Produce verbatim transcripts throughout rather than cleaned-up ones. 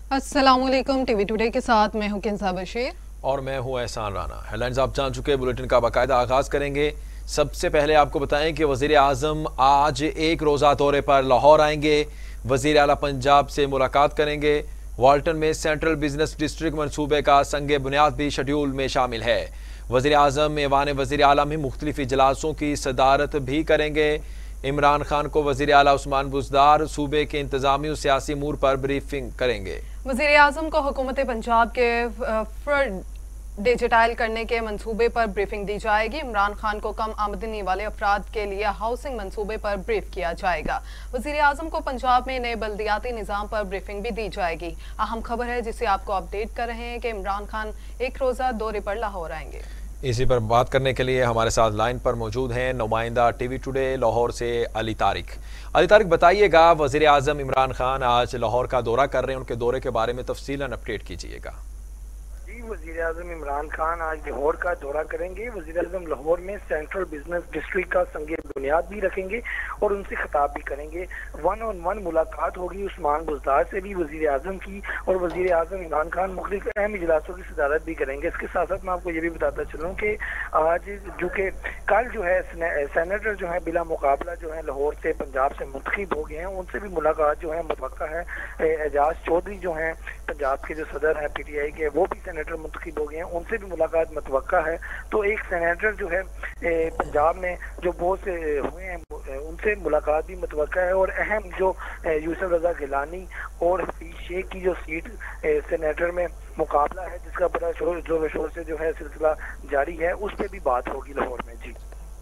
अस्सलामुअलैकुम। TV today के साथ मैं हूं किंसा बशीर और मैं हूं एहसान राना। हेडलाइंस आप जान चुके हैं, बुलेटिन का बाकायदा आगाज करेंगे। सबसे पहले आपको बताएं कि वजीर आजम आज एक रोज़ा दौरे पर लाहौर आएंगे। वजीर आला पंजाब से मुलाकात करेंगे। वाल्टन में सेंट्रल बिजनेस डिस्ट्रिक्ट मनसूबे का संग बुनियाद भी शेड्यूल में शामिल है। वजीर आजम ऐवान वजीर आला में मुख्तलिफ इजलासों की सदारत भी करेंगे। इमरान खान को वजीर आला उस्मान बुज़दार सूबे के इंतजामी और सियासी अमूर पर ब्रीफिंग करेंगे। वजीर आजम को हुकूमत पंजाब के फ्रंट डिजिटाइल करने के मंसूबे पर ब्रीफिंग दी जाएगी। इमरान खान को कम आमदनी वाले अफराद के लिए हाउसिंग मंसूबे पर ब्रीफ किया जाएगा। वजीर आजम को पंजाब में नए बल्दियाती निज़ाम पर ब्रीफिंग भी दी जाएगी। अहम खबर है जिसे आपको अपडेट कर रहे हैं कि इमरान खान एक रोज़ा दौरे पर लाहौर आएंगे। इसी पर बात करने के लिए हमारे साथ लाइन पर मौजूद हैं नुमाइंदा टीवी टुडे लाहौर से अली तारिक। अली तारिक, बताइएगा, वजीर आजम इमरान खान आज लाहौर का दौरा कर रहे हैं, उनके दौरे के बारे में तफसीलन अपडेट कीजिएगा। वजीर आजम इमरान खान आज लाहौर का दौरा करेंगे। वजीर आजम लाहौर में सेंट्रल बिजनेस डिस्ट्रिक्ट का संगे बुनियाद भी रखेंगे और उनसे खिताब भी करेंगे। वन ऑन वन मुलाकात होगी उस्मान बुज़दार से भी वजीर आजम की, और वजीर आजम इमरान खान मुख्तलिफ अहम इजलासों की सदारत भी करेंगे। इसके साथ साथ मैं आपको ये भी बताता चलूँ कि आज जो कि कल जो है सेनेटर जो है बिला मुकाबला जो है लाहौर से पंजाब से मुंतखब हो गए हैं, उनसे भी मुलाकात जो है मुतवक्का है। एजाज चौधरी जो है पंजाब के जो सदर हैं पीटीआई के, वो भी सेनेटर मुंतखब हो गए हैं, उनसे भी मुलाकात मुतवक्का है। तो एक सेनेटर जो है पंजाब में जो बहुत से हुए हैं उनसे मुलाकात भी मुतवक्का है। और अहम जो यूसुफ रजा गिलानी और हफीज शेख की जो सीट सेनेटर में मुकाबला है, जिसका बड़ा शोर जोर शोर से जो है सिलसिला जारी है, उस पर भी बात होगी लाहौर में। जी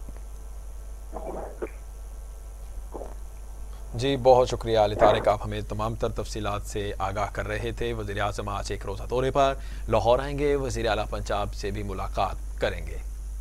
जी बहुत शुक्रिया अली तारिक, आप हमें तमाम तर तफसीलात से आगाह कर रहे थे। वज़ीर आज़म आज एक रोज़ा दौरे पर लाहौर आएंगे। वज़ीर आला पंजाब से भी मुलाकात करेंगे।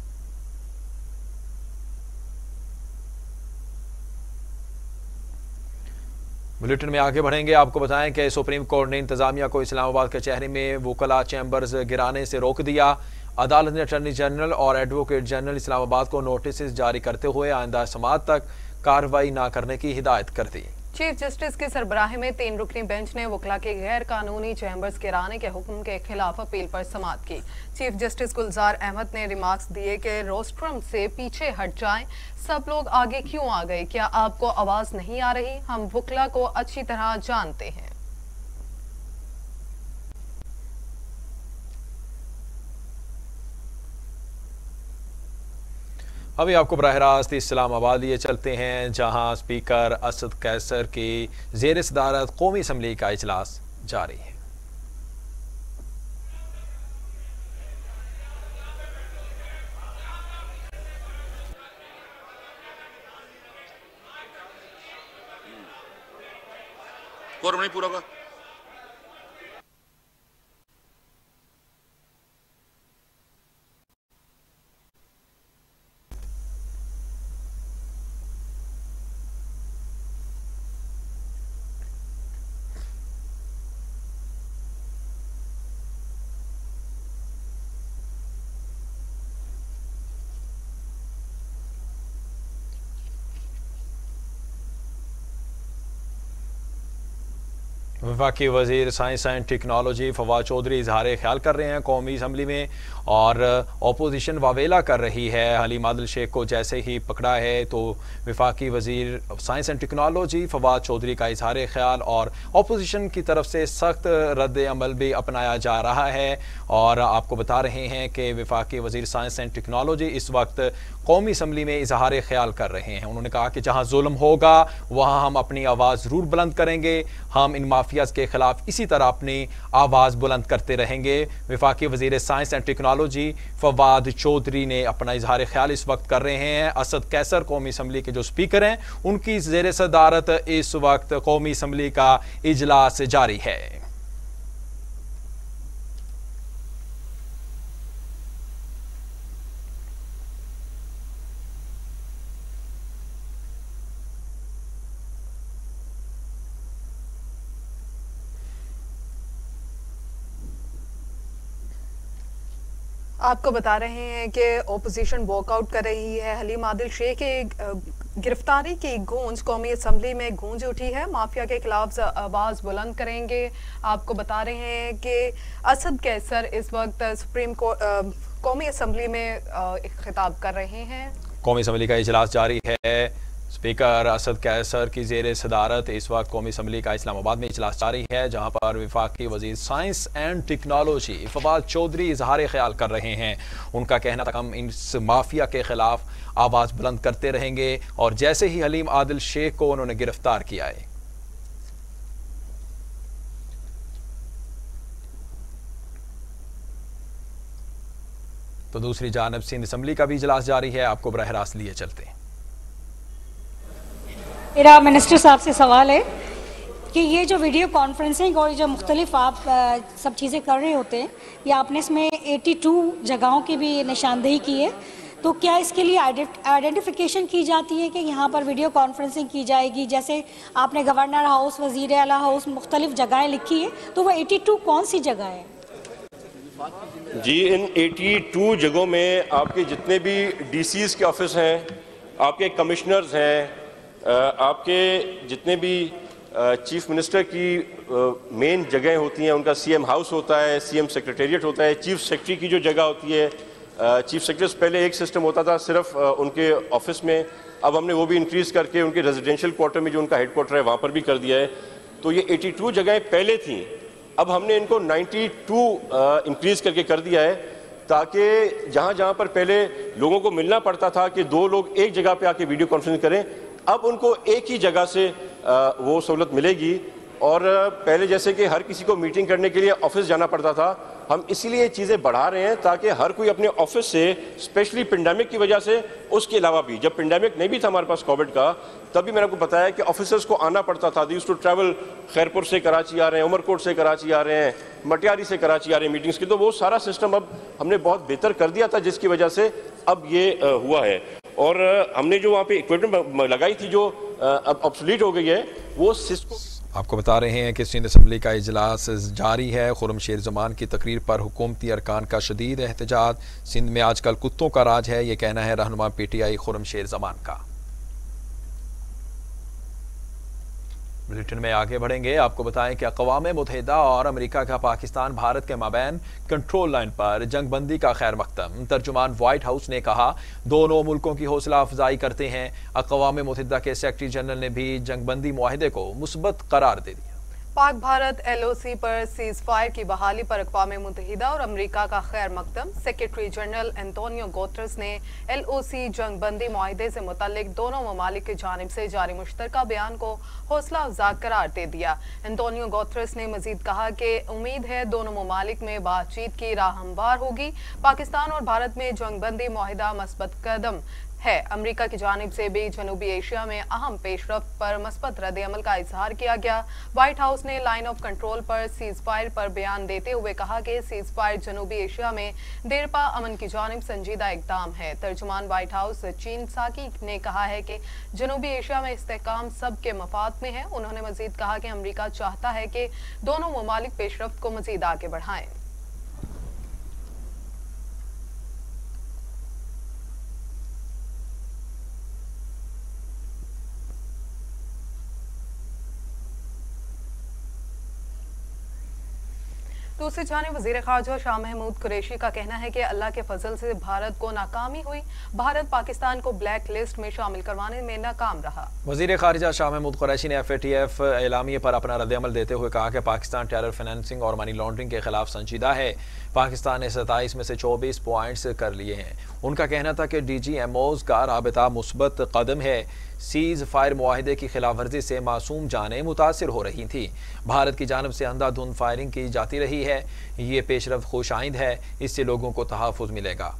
बुलेटिन में आगे बढ़ेंगे। आपको बताएं कि सुप्रीम कोर्ट ने इंतजामिया को इस्लामाबाद कचहरी में वकला चैम्बर्स गिराने से रोक दिया। अदालत ने अटॉर्नी जनरल और एडवोकेट जनरल इस्लामाबाद को नोटिस जारी करते हुए आइंदा समाअत तक कार्रवाई न करने की हिदायत कर दी। चीफ जस्टिस की सरबराही में तीन रुकनी बेंच ने वकला के गैर कानूनी चैम्बर्स गिराने के हुक्म के खिलाफ अपील पर समाअत की। चीफ जस्टिस गुलजार अहमद ने रिमार्क्स दिए कि रोस्ट्रम से पीछे हट जाएं, सब लोग आगे क्यों आ गए? क्या आपको आवाज नहीं आ रही? हम वकला को अच्छी तरह जानते हैं। अभी आपको बराह रास्त इस्लामाबाद लिए चलते हैं, जहां स्पीकर असद कैसर की ज़ेर सदारत कौमी असम्बली का इजलास जारी है। नहीं पूरा का वफाकी वजीर science and technology Fawad Chaudhry इजहार ख्याल कर रहे हैं कौमी असम्बली में, और अपोजिशन वावेला कर रही है। हलीम आदिल शेख को जैसे ही पकड़ा है तो वफाकी वजीर science and technology Fawad Chaudhry का इजहार ख्याल और अपोजिशन की तरफ से सख्त रद्द अमल भी अपनाया जा रहा है। और आपको बता रहे हैं कि वफाकी वजीर साइंस एंड टेक्नोलॉजी इस वक्त कौमी असम्बली में इजहार ख्याल कर रहे हैं। उन्होंने कहा कि जहाँ जुल्म होगा वहाँ हम अपनी आवाज़ ज़रूर बुलंद करेंगे, हम इन माफियाज के खिलाफ इसी तरह अपनी आवाज़ बुलंद करते रहेंगे। वफाकी वजीर science and technology Fawad Chaudhry ने अपना इजहार ख्याल इस वक्त कर रहे हैं। असद कैसर कौमी असम्बली के जो स्पीकर हैं, उनकी ज़ेर सदारत इस वक्त कौमी असम्बली का इजलास जारी है। आपको बता रहे हैं कि ओपोजिशन वॉकआउट कर रही है। हलीम आदिल शेख के गिरफ्तारी की गूंज कौमी असम्बली में गूंज उठी है। माफिया के खिलाफ आवाज बुलंद करेंगे। आपको बता रहे हैं कि असद कैसर इस वक्त सुप्रीम कोर्ट कौमी असम्बली में खिताब कर रहे हैं। कौमी असम्बली का इजलास जारी है। स्पीकर असद कैसर की जेर सदारत इस वक्त कौमी असम्बली का इस्लामाबाद में इजलास जारी है, जहां पर वफाकी वजीर science and technology Fawad Chaudhry इजहार ख्याल कर रहे हैं। उनका कहना था हम इस माफिया के खिलाफ आवाज बुलंद करते रहेंगे और जैसे ही हलीम आदिल शेख को उन्होंने गिरफ्तार किया है। तो दूसरी जानब सिंध असम्बली का भी इजलास जारी है। आपको बराह रास्त लिए चलते हैं। मेरा मिनिस्टर साहब से सवाल है कि ये जो वीडियो कॉन्फ्रेंसिंग और जो मुख्तलिफ आप आ, सब चीज़ें कर रहे होते हैं, ये आपने इसमें बयासी जगहों की भी निशानदेही की है, तो क्या इसके लिए आइडेंटिफिकेशन की जाती है कि यहाँ पर वीडियो कॉन्फ्रेंसिंग की जाएगी? जैसे आपने गवर्नर हाउस, वज़ीर आला हाउस, मुख्तलिफ जगहें लिखी है, तो वो बयासी कौन सी जगह है? जी, इन बयासी जगहों में आपके जितने भी डीसीज़ के ऑफिस हैं, आपके कमिश्नर्स हैं, आपके जितने भी चीफ मिनिस्टर की मेन जगह होती हैं, उनका सीएम हाउस होता है, सीएम सेक्रेटेरिएट होता है, चीफ सेक्रेटरी की जो जगह होती है, चीफ सेक्रेटरी से पहले एक सिस्टम होता था सिर्फ उनके ऑफिस में, अब हमने वो भी इंक्रीज़ करके उनके रेजिडेंशियल क्वार्टर में जो उनका हेड क्वार्टर है वहाँ पर भी कर दिया है। तो ये बयासी जगहें पहले थीं, अब हमने इनको बानवे इंक्रीज़ करके कर दिया है, ताकि जहाँ जहाँ पर पहले लोगों को मिलना पड़ता था कि दो लोग एक जगह पे आके वीडियो कॉन्फ्रेंस करें, अब उनको एक ही जगह से वो सहूलत मिलेगी। और पहले जैसे कि हर किसी को मीटिंग करने के लिए ऑफिस जाना पड़ता था, हम इसीलिए ये चीज़ें बढ़ा रहे हैं ताकि हर कोई अपने ऑफिस से, स्पेशली पेंडेमिक की वजह से, उसके अलावा भी जब पेंडेमिक नहीं भी था हमारे पास कोविड का, तभी मैंने आपको बताया कि ऑफिसर्स को आना पड़ता था। They used to travel, Khairpur से कराची आ रहे हैं, उमरकोट से कराची आ रहे हैं, मटियारी से कराची आ रहे हैं मीटिंग्स की, तो वो सारा सिस्टम अब हमने बहुत बेहतर कर दिया था, जिसकी वजह से अब ये हुआ है। और हमने जो वहाँ पे इक्विपमेंट लगाई थी जो अब ऑब्सोलीट हो गई है, वो सिस्को। आपको बता रहे हैं कि सिंध असम्बली का इजलास जारी है। खुर्रमशेर ज़मान की तकरीर पर हुकूमती अरकान का शदीद एहतजाज। सिंध में आजकल कुत्तों का राज है, ये कहना है रहनुमा पीटीआई खुर्रमशेर ज़मान का। बुलेटिन में आगे बढ़ेंगे। आपको बताएं कि अक़वाम मुत्तहिदा और अमेरिका का पाकिस्तान भारत के माबैन कंट्रोल लाइन पर जंगबंदी का खैर मकदम। तर्जुमान व्हाइट हाउस ने कहा दोनों मुल्कों की हौसला अफजाई करते हैं। अक़वाम मुत्तहिदा के सेक्रेटरी जनरल ने भी जंगबंदी मुआहिदे को मुस्बत करार दे दिया। पाक भारत एलओसी पर सीज फायर की बहाली पर अक़वाम मुत्तहिदा और अमेरिका का खैर मकदम। सेक्रेटरी जनरल एंटोनियो गुतेरेस ने एलओसी जंगबंदी मुआहिदे से मुतल्लिक दोनों ममालिक की जानिब से जारी मुश्तरका बयान को हौसला अफजा करार दे दिया। एंटोनियो गुतेरेस ने मजीद कहा कि उम्मीद है दोनों ममालिक में बातचीत की राह हमवार होगी। पाकिस्तान और भारत में जंगबंदी मुआहिदा मस्बत कदम है। अमेरिका की जानिब से भी जनूबी एशिया में अहम पेशरफ्त पर मस्बत रद्द अमल का इजहार किया गया। व्हाइट हाउस ने लाइन ऑफ कंट्रोल पर सीज फायर पर बयान देते हुए कहा कि सीज फायर जनूबी एशिया में देरपा अमन की जानिब संजीदा इकदाम है। तर्जुमान व्हाइट हाउस चीन साकी ने कहा है कि जनूबी एशिया में इस्तेहकाम सबके मफाद में है। उन्होंने मजीद कहा कि अमेरिका चाहता है कि दोनों ममालिक पेशरफ्त को मजीद आगे बढ़ाएं। दूसरी जानिब वज़ीर ख़ारजा शाह महमूद कुरैशी का कहना है कि अल्लाह के फजल से भारत को नाकामी हुई। भारत पाकिस्तान को ब्लैक लिस्ट में शामिल करवाने में नाकाम रहा। वज़ीर ख़ारजा शाह महमूद कुरैशी ने एफ ए टी एफ एलामिये पर अपना रद्द-ए-अमल देते हुए कहा कि पाकिस्तान टेरर फाइनेंसिंग और मनी लॉन्ड्रिंग के खिलाफ संजीदा है। पाकिस्तान ने सत्ताईस में से चौबीस पॉइंट्स कर लिए हैं। उनका कहना था कि डी जी एम ओज़ का राबता मुस्बत कदम है। सीज फायर मुआहिदे की खिलाफ वर्जी से मासूम जानें मुतासिर हो रही थी। भारत की जानब से अंधाधुंध फायरिंग की जाती रही है। ये पेशरफ्त खुशाइंद है, इससे लोगों को तहफ़्फ़ुज़ मिलेगा।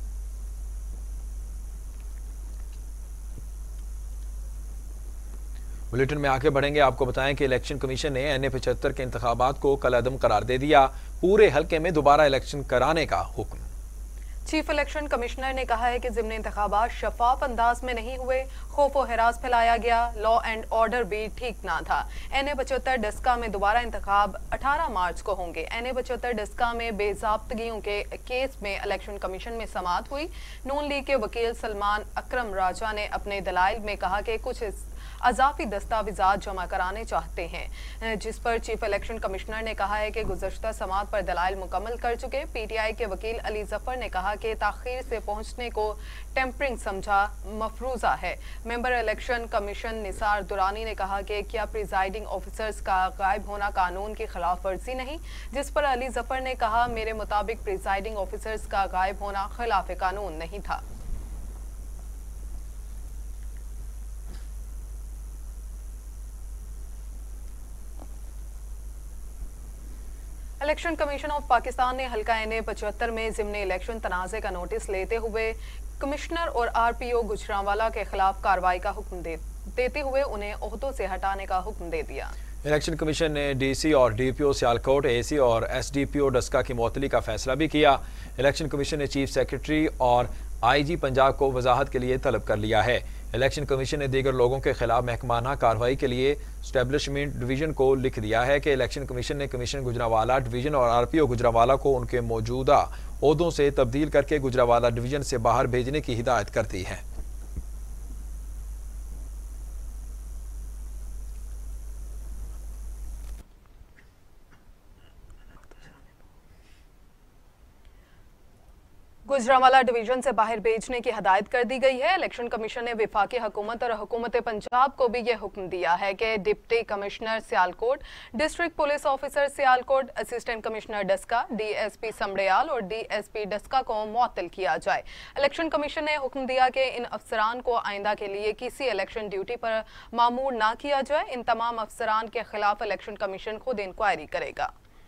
बुलेटिन में आगे बढ़ेंगे। आपको बताएं कि इलेक्शन कमीशन ने एन ए पचहत्तर के इंतखाबात को कल अदम करार दे दिया। पूरे हल्के में दोबारा इलेक्शन कराने का हुक्म। चीफ इलेक्शन कमिश्नर ने कहा है कि ज़िमनी इंतखाबात शफाफ अंदाज में नहीं हुए, खौफ व हिरास फैलाया गया, लॉ एंड ऑर्डर भी ठीक ना था। एन ए पचहत्तर डस्का में दोबारा इंतखाब अठारह मार्च को होंगे। एन ए पचहत्तर डस्का में बेजाब्तगियों के केस में इलेक्शन कमीशन में समाअत हुई। नून लीग के वकील सलमान अकरम राजा ने अपने दलाइल में कहा कि कुछ अजाफी दस्तावेजात जमा कराने चाहते हैं, जिस पर चीफ इलेक्शन कमिश्नर ने कहा है कि गुज़श्ता समाअत पर दलाइल मुकम्मल कर चुके। पीटीआई के वकील अली जफर ने कहा कि ताखीर से पहुंचने को टेम्परिंग समझा मफरूजा है। Member election commission Nisar Durrani ने कहा कि क्या प्रिजाइडिंग ऑफिसर्स का गायब होना कानून की खिलाफ वर्जी नहीं, जिस पर अली जफर ने कहा मेरे मुताबिक प्रिजाइडिंग ऑफिसर्स का गायब होना खिलाफ कानून नहीं था। इलेक्शन कमीशन ऑफ पाकिस्तान ने हल्का एन ए पचहत्तर में ज़िमनी इलेक्शन तनाज़े का नोटिस लेते हुए कमिश्नर और आरपीओ गुजरांवाला के खिलाफ कार्रवाई का हुक्म दे, देते हुए उन्हें ओहदों से हटाने का हुक्म दे दिया। इलेक्शन कमीशन ने डीसी और डीपीओ सियालकोट, एसी और एसडीपीओ डस्का की मुअत्तली का फैसला भी किया। इलेक्शन कमीशन ने चीफ सेक्रेटरी और आईजी पंजाब को वजाहत के लिए तलब कर लिया है। इलेक्शन कमीशन ने दीगर लोगों के खिलाफ महकमाना कार्रवाई के लिए स्टैब्लिशमेंट डिवीजन को लिख दिया है कि इलेक्शन कमीशन ने कमीशन गुजरांवाला डिवीजन और आरपीओ गुजरांवाला को उनके मौजूदा ओहदों से तब्दील करके गुजरांवाला डिवीजन से बाहर भेजने की हिदायत कर दी है। गुजरांवाला डिवीजन से बाहर भेजने की हदायत कर दी गई है। इलेक्शन कमीशन ने विफाकी हुकूमत और हुकूमत पंजाब को भी यह हुक्म दिया है कि deputy commissioner Sialkot, district police officer Sialkot, assistant commissioner Daska, DSP Sambrial और डीएसपी डस्का को मुअत्तल किया जाए। इलेक्शन कमीशन ने हुक्म दिया कि इन अफसरान को आइंदा के लिए किसी इलेक्शन ड्यूटी पर मामूर ना किया जाए। इन तमाम अफसरान के खिलाफ इलेक्शन कमीशन खुद इंक्वायरी करेगा।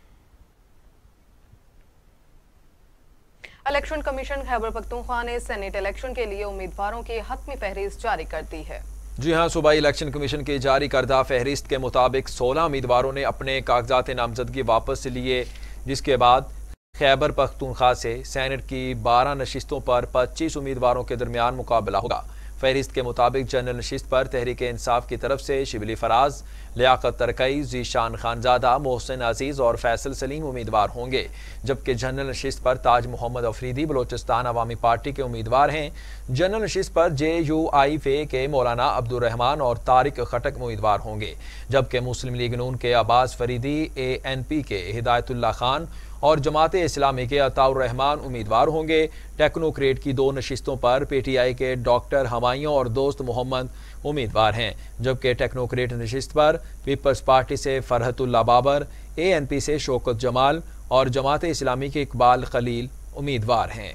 इलेक्शन कमीशन खैबर पख्तूनख्वा ने सेनेट इलेक्शन के लिए उम्मीदवारों की हतमी फहरिस्त जारी कर दी है। जी हां, सूबाई इलेक्शन कमीशन की जारी करदा फहरिस्त के मुताबिक सोलह उम्मीदवारों ने अपने कागजात नामजदगी वापस लिए, जिसके बाद खैबर पख्तूनख्वा से सेनेट की बारह नशिस्तों पर पच्चीस उम्मीदवारों के दरमियान मुकाबला होगा। फहरिस्त के मुताबिक जनरल नशिस्त पर तहरीक इंसाफ की तरफ से शिबली फराज, लियाकत तरकई, जीशान खानजादा, मोहसिन अजीज और फैसल सलीम उम्मीदवार होंगे, जबकि जनरल नशिस्त पर ताज मोहम्मद अफरीदी बलोचिस्तान अवामी पार्टी के उम्मीदवार हैं। जनरल नशिस्त पर जे यू आई फे के मौलाना अब्दुर्रहमान और तारिक खटक उम्मीदवार होंगे, जबकि मुस्लिम लीग नून के Abbas Faridi, A N P के हिदायतुल्लाह खान और जमाते इस्लामी के अताउर रहमान उम्मीदवार होंगे। टेक्नोक्रेट की दो नशिस्तों पर पीटीआई के डॉक्टर हमायूं और दोस्त मोहम्मद उम्मीदवार हैं, जबकि टेक्नोक्रेट नशिस्त पर पीपल्स पार्टी से Farhatullah Babar, A N P से शौकत जमाल और जमाते इस्लामी के इकबाल खलील उम्मीदवार हैं।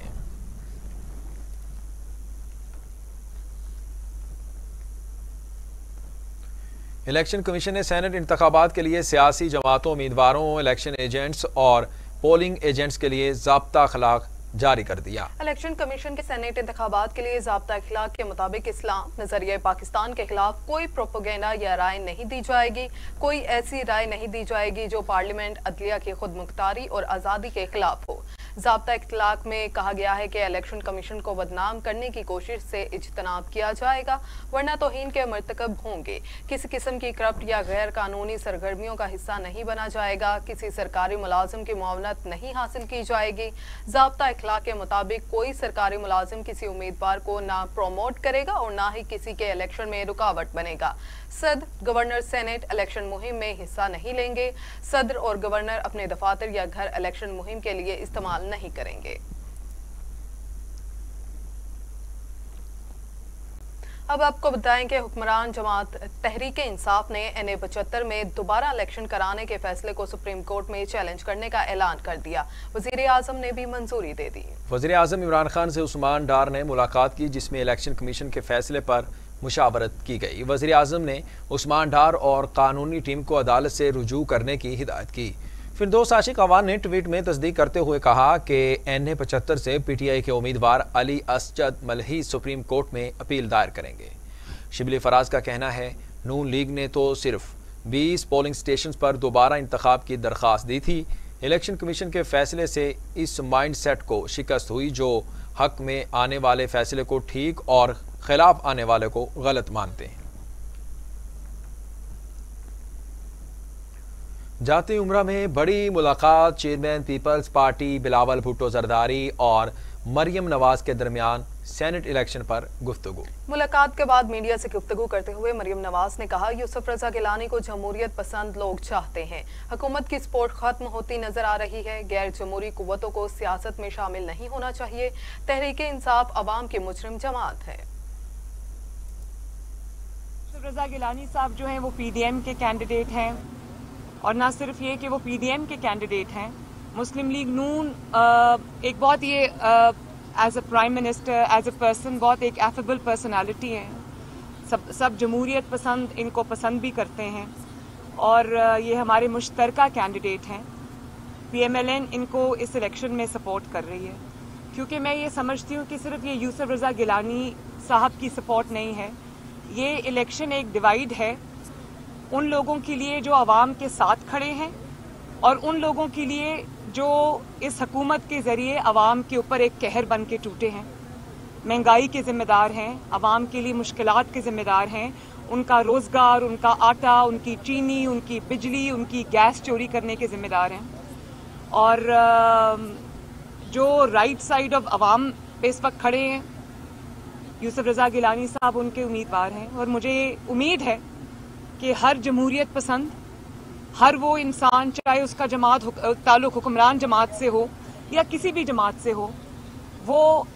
इलेक्शन कमीशन ने सेनेट इंतखाबात के लिए सियासी जमातों, उम्मीदवारों, इलेक्शन एजेंट्स और पोलिंग एजेंट्स के लिए ज़ाब्ता अखलाक जारी कर दिया। इलेक्शन कमीशन के सेनेट इंतखाबात के लिए ज़ाब्ता अखलाक के मुताबिक इस्लाम, नजरिया पाकिस्तान के खिलाफ कोई प्रोपोगेंडा या राय नहीं दी जाएगी। कोई ऐसी राय नहीं दी जाएगी जो पार्लियामेंट, अदलिया की खुद मुख्तारी और आज़ादी के खिलाफ हो। ज़ाब्ता इख्तलाक में कहा गया है कि इलेक्शन कमीशन को बदनाम करने की कोशिश से इज्तनाब किया जाएगा, वरना तौहीन के मर्तकब होंगे। किसी किस्म की करप्ट या गैर कानूनी सरगर्मियों का हिस्सा नहीं बना जाएगा। किसी सरकारी मुलाजिम की मुआवनत नहीं हासिल की जाएगी। ज़ाब्ता इख्तलाक के मुताबिक कोई सरकारी मुलाजिम किसी उम्मीदवार को ना प्रोमोट करेगा और ना ही किसी के इलेक्शन में रुकावट बनेगा। सदर, गवर्नर सेनेट इलेक्शन मुहिम में हिस्सा नहीं लेंगे। सदर और गवर्नर अपने दफातर या घर इलेक्शन मुहिम के लिए इस्तेमाल नहीं करेंगे। अब आपको बताएं कि हुक्मरान जमात तहरीक इंसाफ ने एन ए पचहत्तर में दोबारा इलेक्शन कराने के फैसले को सुप्रीम कोर्ट में चैलेंज करने का ऐलान कर दिया। वजीर आजम ने भी मंजूरी दे दी। वजीर आजम इमरान खान से उस्मान डार ने मुलाकात की, जिसमें इलेक्शन कमीशन के फैसले पर मुशावरत की गई। वजीर आजम ने उस्मान डार और कानूनी टीम को अदालत से रुजू करने की हिदायत की। फिरदौस आशिक अवान ने ट्वीट में तस्दीक करते हुए कहा कि एन ए पचहत्तर से पीटीआई के उम्मीदवार अली असजद मलही सुप्रीम कोर्ट में अपील दायर करेंगे। शिबली फराज का कहना है, नून लीग ने तो सिर्फ बीस पोलिंग स्टेशन पर दोबारा इंतखाब की दरख्वास्त दी थी। इलेक्शन कमीशन के फैसले से इस माइंडसेट को शिकस्त हुई जो हक में आने वाले फैसले को ठीक और खिलाफ आने वाले को गलत मानते हैं। जाती उम्रा में बड़ी मुलाकात, chairman Peoples Party Bilawal Bhutto Zardari और मरियम नवाज के दरमियान सेनेट इलेक्शन पर गुफ्तगू। मुलाकात के बाद मीडिया से गुफ्तगू करते हुए मरियम नवाज ने कहा, यूसुफ रजा गिलानी को जमहूरियत पसंद लोग चाहते हैं। हुकूमत की सपोर्ट खत्म होती नजर आ रही है। गैर जमहूरी कुव्वतों को सियासत में शामिल नहीं होना चाहिए। तहरीके इंसाफ अवाम की मुजरिम जमात है। यूसुफ रजा गिलानी साहब जो हैं वो पीडीएम के कैंडिडेट हैं, और ना सिर्फ ये कि वो पीडीएम के कैंडिडेट हैं, मुस्लिम लीग नून एक बहुत ये as a prime minister, as a person बहुत एक एफेबल पर्सनालिटी है। सब सब जमहूरियत पसंद इनको पसंद भी करते हैं, और ये हमारे मुश्तरका कैंडिडेट हैं। पीएमएलएन इनको इस इलेक्शन में सपोर्ट कर रही है, क्योंकि मैं ये समझती हूँ कि सिर्फ ये यूसुफ रजा गिलानी साहब की सपोर्ट नहीं है, ये इलेक्शन एक डिवाइड है उन लोगों के लिए जो आवाम के साथ खड़े हैं, और उन लोगों के लिए जो इस हुकूमत के ज़रिए आवाम के ऊपर एक कहर बन के टूटे हैं, महंगाई के ज़िम्मेदार हैं, आवाम के लिए मुश्किलात के ज़िम्मेदार हैं, उनका रोज़गार, उनका आटा, उनकी चीनी, उनकी बिजली, उनकी गैस चोरी करने के ज़िम्मेदार हैं। और जो राइट साइड ऑफ आवाम पे इस वक्त खड़े हैं, यूसुफ रजा गिलानी साहब उनके उम्मीदवार हैं, और मुझे उम्मीद है कि हर जमहूरियत पसंद, हर वो इंसान, चाहे उसका जमात ताल्लुक हुक्मरान जमात से हो या किसी भी जमात से हो, वो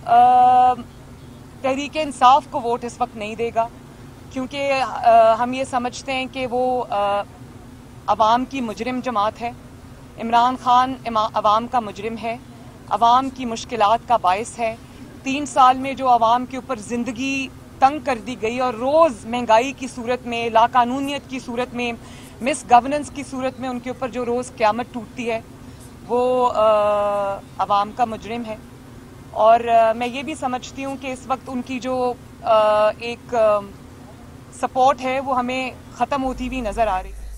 तहरीक इंसाफ को वोट इस वक्त नहीं देगा, क्योंकि हम ये समझते हैं कि वो अवाम की मुजरिम जमात है। इमरान खान अवाम का मुजरिम है, अवाम की मुश्किलात का बायस है। तीन साल में जो अवाम के ऊपर ज़िंदगी तंग कर दी गई, और रोज़ महंगाई की सूरत में, लाकानूनियत की सूरत में, मिस गवर्नेंस की सूरत में उनके ऊपर जो रोज़ क़यामत टूटती है, वो अवाम का मुजरिम है। और आ, मैं ये भी समझती हूँ कि इस वक्त उनकी जो आ, एक आ, सपोर्ट है वो हमें ख़त्म होती हुई नज़र आ रही है।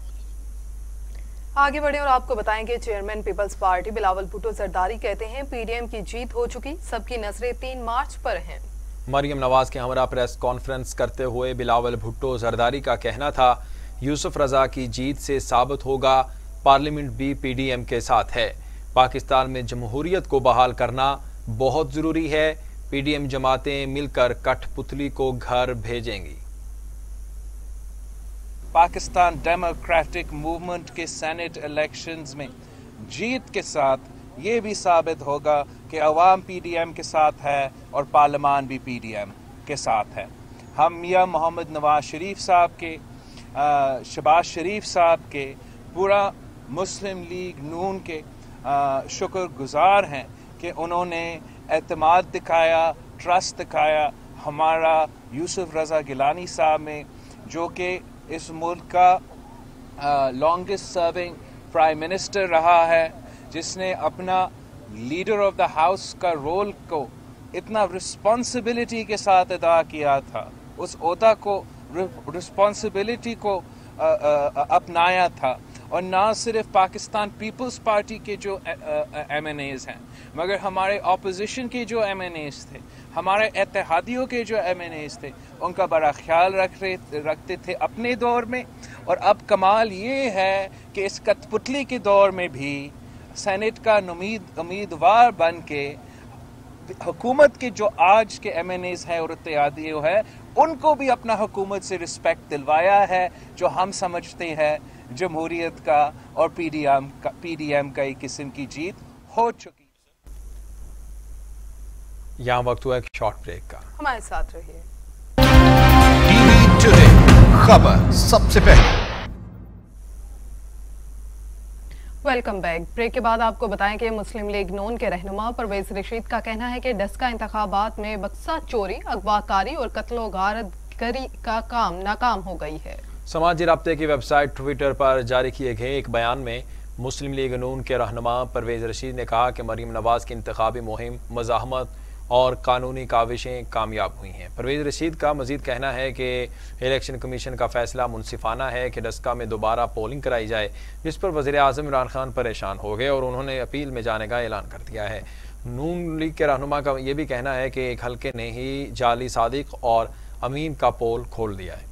आगे बढ़े और आपको बताएंगे, chairman Peoples Party Bilawal Bhutto Zardari कहते हैं पीडीएम की जीत हो चुकी, सबकी नजरें तीन मार्च पर हैं। मरियम नवाज के हमरा प्रेस कॉन्फ्रेंस करते हुए बिलावल भुट्टो जरदारी का कहना था, यूसुफ रजा की जीत से साबित होगा पार्लियामेंट भी पीडीएम के साथ है। पाकिस्तान में जमहूरियत को बहाल करना बहुत जरूरी है। पीडीएम जमातें मिलकर कठपुतली को घर भेजेंगी। पाकिस्तान डेमोक्रेटिक मूवमेंट के सेनेट इलेक्शंस में जीत के साथ ये भी साबित होगा कि अवाम पीडीएम के साथ है और पार्लियामान भी पीडीएम के साथ है। हम मियां मोहम्मद नवाज शरीफ साहब के, शहबाज शरीफ साहब के, पूरा मुस्लिम लीग नून के शुक्रगुजार हैं कि उन्होंने एतमाद दिखाया, ट्रस्ट दिखाया हमारा यूसुफ रजा गिलानी साहब में, जो कि इस मुल्क का लॉन्गेस्ट सर्विंग प्राइम मिनिस्टर रहा है, जिसने अपना लीडर ऑफ द हाउस का रोल को इतना रिस्पॉन्सिबिलिटी के साथ अदा किया था, उस ओहदा को रिस्पॉन्सिबिलिटी को आ, आ, अपनाया था। और ना सिर्फ पाकिस्तान पीपल्स पार्टी के जो एम एन एज़ हैं, मगर हमारे ऑपोजिशन के जो एम एन एज़ थे, हमारे इत्तेहादियों के जो एम एन एज़ थे, उनका बड़ा ख्याल रख रहे रखते थे अपने दौर में। और अब कमाल ये है कि इस कठपुतली के दौर में भी सेनेट का उम्मीद उम्मीदवार बन के हुकूमत के जो आज के एम एन एज़ हैं और इत्तेहादियों हैं, उनको भी अपना हुकूमत से रिस्पेक्ट दिलवाया है, जो हम समझते हैं जमहूरियत का और पीडीएम का पीडीएम का एक किस्म की जीत हो चुकी। यहाँ वक्त हुआ एक शॉर्ट ब्रेक का, हमारे साथ रहिए। टीवी टुडे, खबर सबसे पहले। Welcome back. ब्रेक के बाद आपको बताएं कि मुस्लिम लीग नून के रहनुमा परवेज रशीद का कहना है कि डस्का इंतखाबात में बक्सा चोरी, अगवाकारी और कत्लो गारतगरी का काम नाकाम हो गई है। समाजी राब्ते की वेबसाइट ट्विटर पर जारी किए गए एक बयान में मुस्लिम लीग नून के रहनुमा परवेज रशीद ने कहा कि मरीम नवाज की इंतखाबी मुहिम, मज़ाहमत और कानूनी काविशें कामयाब हुई हैं। परवेज रशीद का मजीद कहना है कि इलेक्शन कमीशन का फैसला मुनसिफाना है कि डस्का में दोबारा पोलिंग कराई जाए, जिस पर वज़ीर आज़म इमरान खान परेशान हो गए और उन्होंने अपील में जाने का ऐलान कर दिया है। नून लीग के रहनुमा का यह भी कहना है कि एक हल्के ने ही जाली सादिक और अमीन का पोल खोल दिया है।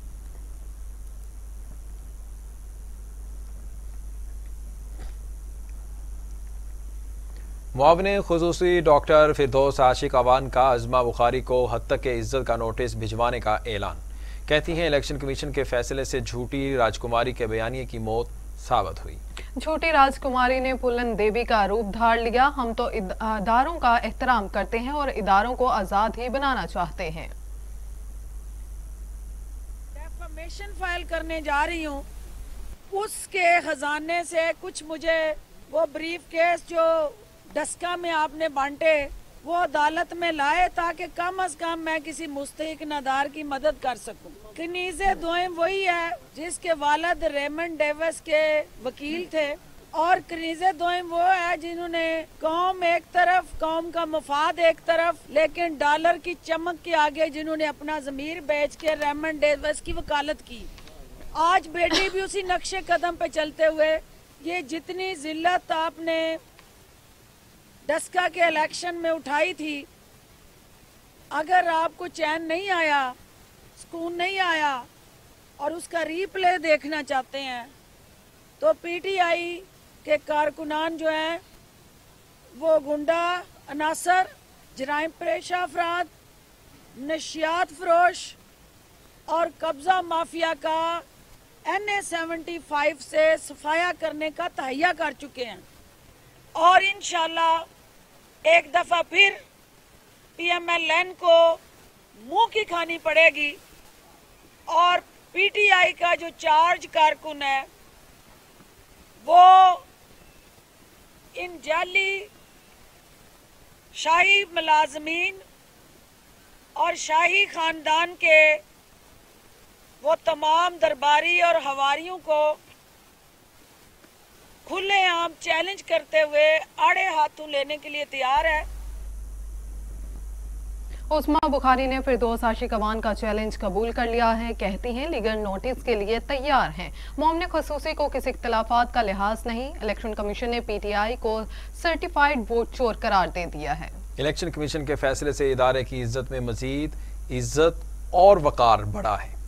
मुआविन खुसूसी डॉक्टर फिरदौस आशिक अवान का अज़मा बुखारी को हद तक के इज्जत का नोटिस भिजवाने का ऐलान। कहती हैं इलेक्शन कमीशन के फैसले से झूठी राजकुमारी के बयानिए की मौत साबित हुई। झूठी राजकुमारी ने पुलन देवी का रूप धार लिया। हम तो इदारों का एहतराम करते हैं और इदारों को आजाद ही बनाना चाहते हैं। डेफमेशन फाइल करने जा रही हूँ, उसके खजाने से कुछ मुझे वो ब्रीफ केस जो डस्का में आपने बांटे वो अदालत में लाए ताकि कम अज कम मैं किसी मुस्तहिक नादार की मदद कर सकूं। कनीज़े दोएम वही है जिसके वालिद रेमंड डेविस के वकील थे और कनीज़े दोएम वो है जिन्होंने कौम एक तरफ, कौम का मफाद एक तरफ, लेकिन डॉलर की चमक के आगे जिन्होंने अपना ज़मीर बेच के रेमंड डेविस की वकालत की। आज बेटी भी उसी नक्शे कदम पे चलते हुए ये जितनी जिल्लत आपने डस्का के इलेक्शन में उठाई थी, अगर आपको चैन नहीं आया, सुकून नहीं आया और उसका रीप्ले देखना चाहते हैं तो पीटीआई के कारकुनान जो हैं वो गुंडा अनासर, जराइम पेशा अफराद, नशियात फरोश और कब्जा माफिया का एन ए सेवेंटी फाइव से सफाया करने का तहैया कर चुके हैं और इंशाल्लाह एक दफा फिर पीएमएलएन को मुंह की खानी पड़ेगी और पीटीआई का जो चार्ज कारकुन है वो इन जाली शाही मुलाजमीन और शाही खानदान के वो तमाम दरबारी और हवारियों को खुलेआम चैलेंज करते हुए आड़े हाथों लेने के लिए तैयार है। उस्मा बुखारी ने फिरदौस आशिक अवान का चैलेंज कबूल कर लिया है। कहती हैं लीगल नोटिस के लिए तैयार हैं। मोमने खुसूसी को किसी इख्तलाफात का लिहाज नहीं। इलेक्शन कमीशन ने पीटीआई को सर्टिफाइड वोट चोर करार दे दिया है। इलेक्शन कमीशन के फैसले से इदारे की इज्जत में मजीद इज्जत और वकार बढ़ा है।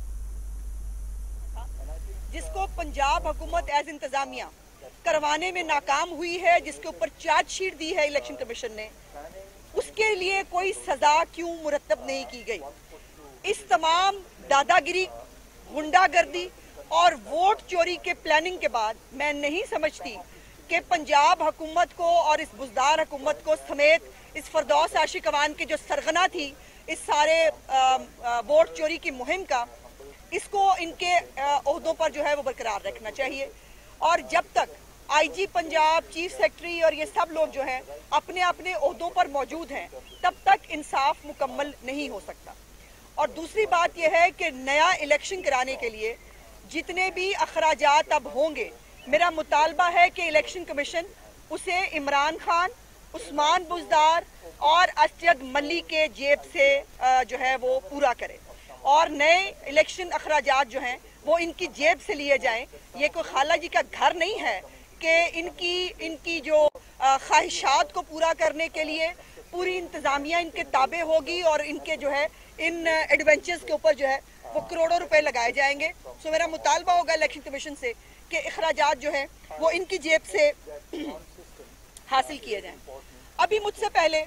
जिसको पंजाब हुकूमत एज इंतजामिया करवाने में नाकाम हुई है, जिसके ऊपर चार्जशीट दी है इलेक्शन कमीशन ने, उसके लिए कोई सजा क्यों मुरतब नहीं की गई। इस तमाम दादागिरी, गुंडागर्दी और वोट चोरी के प्लानिंग के बाद मैं नहीं समझती कि पंजाब हुकूमत को और इस बुजदार हुकूमत को समेत इस फिरदौस आशिक अवान की जो सरगना थी इस सारे आ, आ, वोट चोरी की मुहिम का, इसको इनके ओहदों पर जो है वो बरकरार रखना चाहिए। और जब तक आईजी पंजाब, चीफ सेक्रेटरी और ये सब लोग जो हैं अपने अपने ओहदों पर मौजूद हैं, तब तक इंसाफ मुकम्मल नहीं हो सकता। और दूसरी बात यह है कि नया इलेक्शन कराने के लिए जितने भी अखराजात अब होंगे, मेरा मुतालबा है कि इलेक्शन कमीशन उसे इमरान खान, उस्मान बुजदार और असद मल्ली के जेब से जो है वो पूरा करे और नए इलेक्शन अखराजात जो हैं वो इनकी जेब से लिए जाएं। ये कोई खाला जी का घर नहीं है कि इनकी इनकी जो ख्वाहिशात को पूरा करने के लिए पूरी इंतजामिया इनके ताबे होगी और इनके जो है इन एडवेंचर्स के ऊपर जो है वो करोड़ों रुपए लगाए जाएंगे। सो मेरा मुतालबा होगा इलेक्शन कमीशन से कि अखराजात जो है वो इनकी जेब से हासिल किए जाएं। अभी मुझसे पहले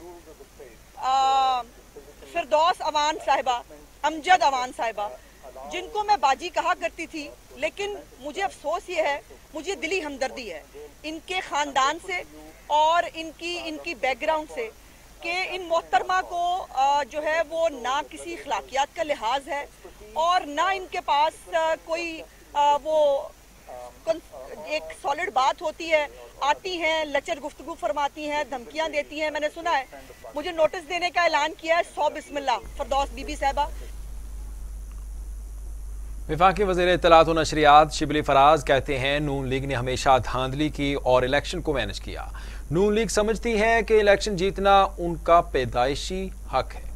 फिरदौस अवान साहिबा, अमजद अवान साहिबा, जिनको मैं बाजी कहा करती थी, लेकिन मुझे अफसोस ये है, मुझे दिली हमदर्दी है इनके ख़ानदान से और इनकी इनकी बैकग्राउंड से कि इन मोहतरमा को जो है वो ना किसी अखलाकियात का लिहाज है और ना इनके पास कोई वो एक सॉलिड बात होती है। आती हैं, लचर गुफ्तगू फरमाती हैं, धमकियां देती हैं। मैंने सुना है मुझे नोटिस देने का ऐलान किया है, सौ बिस्मिल्लाह फिरदौस बीबी साहबा। वफाकी वज़ीर इत्तलात व नशरियात शिबली फराज कहते हैं नून लीग ने हमेशा धांधली की और इलेक्शन को मैनेज किया। नून लीग समझती है कि इलेक्शन जीतना उनका पैदाइशी हक है।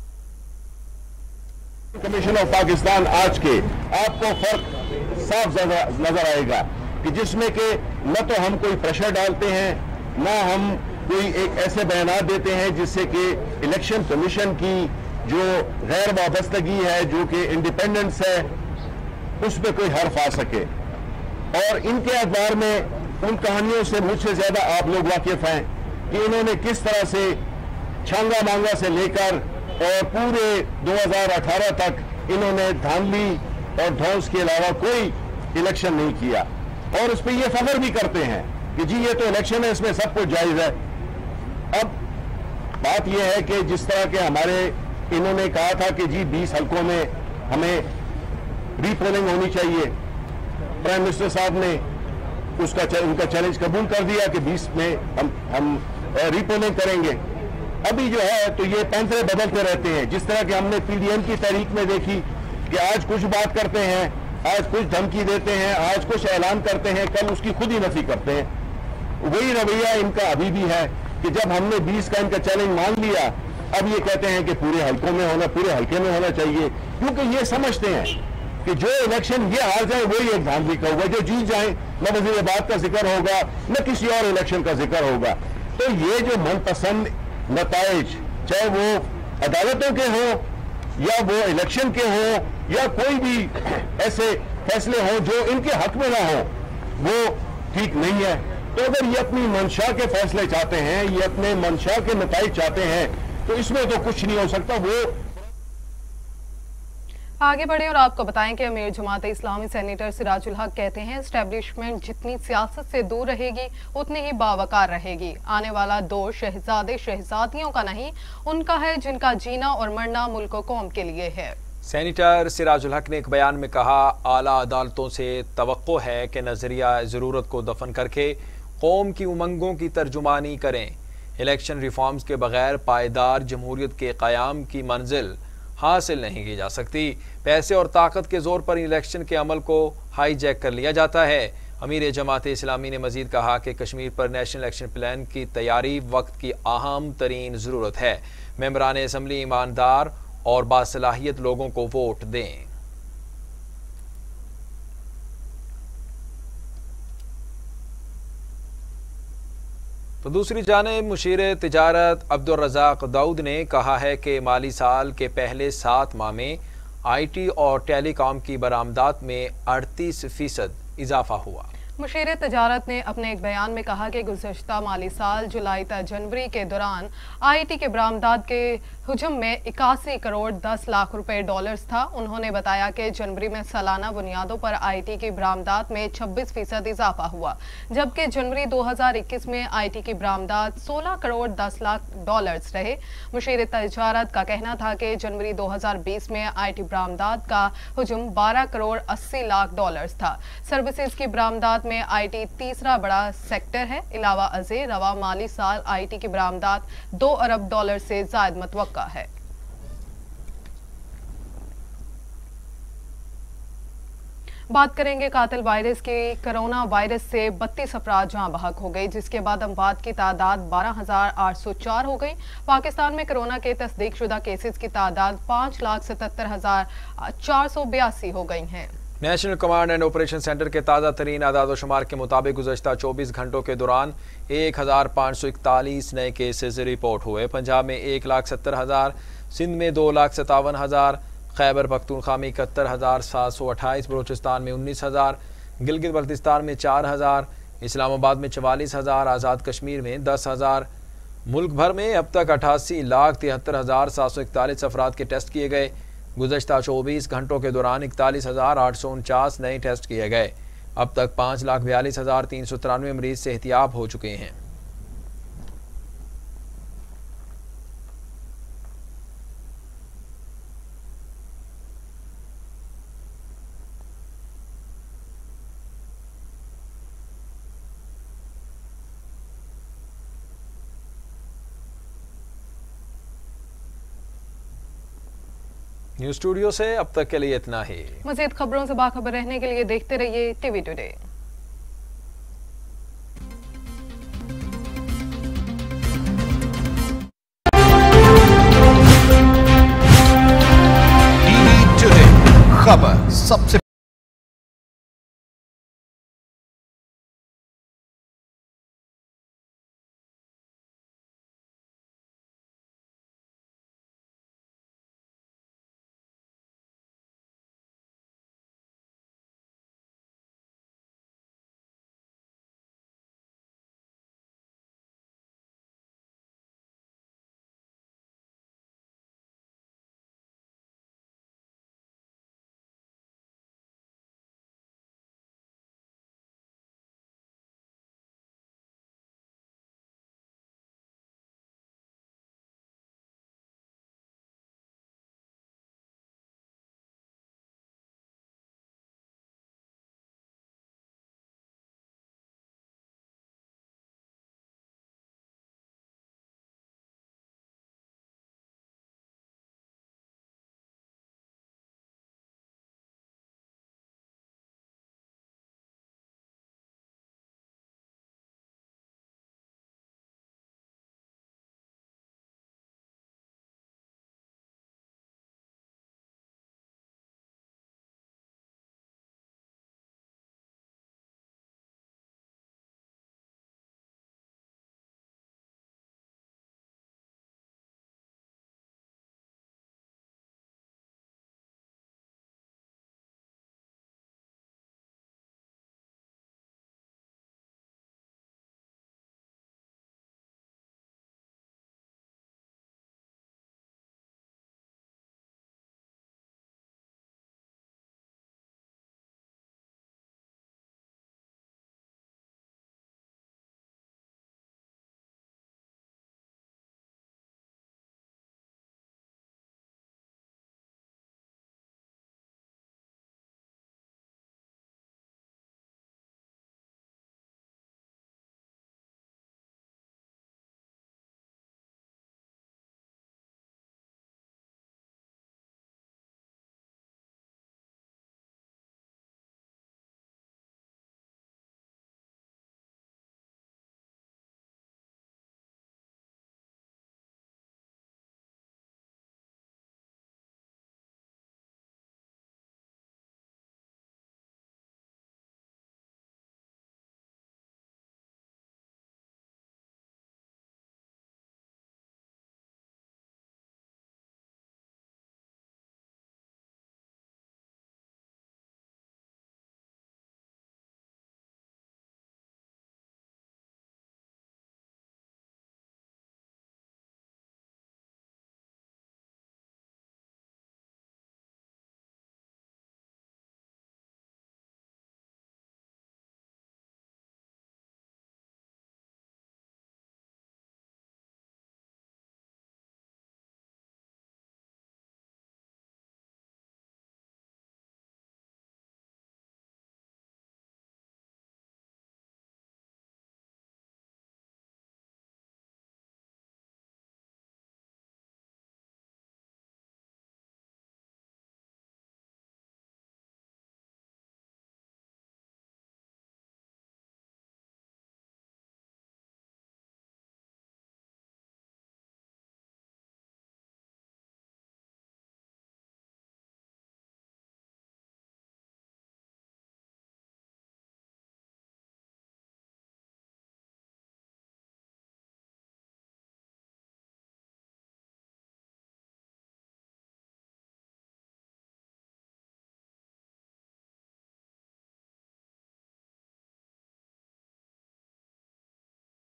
कमीशन ऑफ पाकिस्तान आज के आपको फर्क साफ नजर आएगा कि जिसमें कि न तो हम कोई प्रेशर डालते हैं न हम कोई एक ऐसे बयान देते हैं जिससे कि इलेक्शन कमीशन की जो गैर वाबस्तगी है, जो कि इंडिपेंडेंस है, उस पर कोई हर्फ आ सके। और इनके अखबार में उन कहानियों से मुझसे ज्यादा आप लोग वाकिफ हैं कि इन्होंने किस तरह से छांगा मांगा से लेकर और पूरे दो हज़ार अठारह तक इन्होंने धांधली और धौंस के अलावा कोई इलेक्शन नहीं किया और उस पर ये फख्र भी करते हैं कि जी ये तो इलेक्शन है, इसमें सब कुछ जायज है। अब बात यह है कि जिस तरह के हमारे इन्होंने कहा था कि जी बीस हलकों में हमें रीपोलिंग होनी चाहिए, प्राइम मिनिस्टर साहब ने उसका उनका चैलेंज कबूल कर दिया कि बीस में हम हम रीपोलिंग करेंगे। अभी जो है तो ये पैंतरे बदलते रहते हैं, जिस तरह के हमने पीडीएम की तहरीक में देखी कि आज कुछ बात करते हैं, आज कुछ धमकी देते हैं, आज कुछ ऐलान करते हैं, कल उसकी खुद ही नफी करते हैं। वही रवैया इनका अभी भी है कि जब हमने बीस का इनका चैलेंज मान लिया, अब ये कहते हैं कि पूरे हलकों में होना, पूरे हल्के में होना चाहिए, क्योंकि ये समझते हैं कि जो इलेक्शन ये हार जाए वही एक धांधली का होगा, जो जीत जाए न वज़ीराबाद का जिक्र होगा न किसी और इलेक्शन का जिक्र होगा। तो ये जो मनपसंद नताइज, चाहे वो अदालतों के हो या वो इलेक्शन के हो या कोई भी ऐसे फैसले हो जो इनके हक में ना हो, वो ठीक नहीं है। तो अगर ये अपनी मंशा के फैसले चाहते हैं, ये अपने मंशा के नताइज चाहते हैं, तो इसमें तो कुछ नहीं हो सकता। वो आगे बढ़े और आपको बताएं कि अमीर जमात इस्लामी सेनेटर सिराजुल हक कहते हैं एस्टेब्लिशमेंट जितनी सियासत से दूर रहेगी उतनी ही बावकार रहेगी। आने वाला दौर शहजादे शहजादियों का नहीं, उनका है जिनका जीना और मरना मुल्क कौम के लिए है। सेनेटर सिराजुल हक ने एक बयान में कहा, आला अदालतों से तवक्को है कि नजरिया ज़रूरत को दफन करके कौम की उमंगों की तर्जुमानी करें। इलेक्शन रिफॉर्म्स के बगैर पायदार जमहूरियत के क़याम की मंजिल हासिल नहीं की जा सकती। पैसे और ताकत के जोर पर इलेक्शन के अमल को हाईजैक कर लिया जाता है। अमीर जमात इस्लामी ने मजीद कहा कि कश्मीर पर नेशनल इलेक्शन प्लान की तैयारी वक्त की अहम तरीन ज़रूरत है। मेंबरान असम्बली ईमानदार और बासलाहियत लोगों को वोट दें। तो दूसरी जानिब मुशीर तिजारत अब्दुल रज़ाक दाऊद ने कहा है कि माली साल के पहले सात माह में आई टी और टेलीकॉम की बरामदात में अड़तीस फीसद इजाफा हुआ। मुशीर तिजारत ने अपने एक बयान में कहा कि गुज़श्ता माली साल जुलाई तक जनवरी के दौरान आई टी के बरामदात के हुजम में इक्यासी करोड़ दस लाख रुपए डॉलर्स था। उन्होंने बताया कि जनवरी में सालाना बुनियादों पर आई टी की बरामदात में छब्बीस फीसद इजाफा हुआ, जबकि जनवरी दो हज़ार इक्कीस में आई टी की बरामदात सोलह करोड़ दस लाख डॉलर्स रहे। मुशीर तिजारत का कहना था कि जनवरी दो हज़ार बीस में आई टी बरामदात का हुजम बारह करोड़ अस्सी लाख डॉलर्स था। सर्विसेज की बरामदात में आई टी तीसरा बड़ा सेक्टर है। अलावा अज़े रवा माली साल आई टी की बरामदात दो अरब डॉलर से ज्यादा मुतवक्का है। बात करेंगे कातिल वायरस की। कोरोना वायरस से बत्तीस अफराद जहां बहक हो गई, जिसके बाद अमवात की तादाद बारह हजार आठ सौ चार हो गई। पाकिस्तान में कोरोना के तस्दीक शुदा केसेस की तादाद पाँच लाख सतहत्तर हजार चार सौ बयासी हो गई है। National command and operation centre के ताज़ा तरीन आदाद शुमार के मुताबिक गुज़श्ता चौबीस घंटों के दौरान एक हज़ार पाँच सौ इकतालीस नए केसेज रिपोर्ट हुए। पंजाब में एक लाख सत्तर हज़ार, सिंध में दो लाख सत्तावन हज़ार, खैबर पख्तूनख्वा में इकहत्तर हज़ार सात सौ अट्ठाईस, बलोचिस्तान में उन्नीस हज़ार, गिलगित बल्तिस्तान में चार हज़ार, इस्लामाबाद में चवालीस हज़ार, आज़ाद कश्मीर में दस हज़ार। मुल्क भर में अब तक अठासी लाख तिहत्तर हज़ार सात सौ इकतालीस अफराद के टेस्ट किए गए। गुज़श्ता चौबीस घंटों के दौरान इकतालीस हज़ार आठ सौ उनचास नए टेस्ट किए गए। अब तक पाँच लाख बयालीस हज़ार तीन सौ तिरानवे मरीज सेहतियाब हो चुके हैं। न्यूज स्टूडियो से अब तक के लिए इतना ही। मज़ीद खबरों से बाखबर रहने के लिए देखते रहिए टीवी टुडे। टीवी टुडे खबर सबसे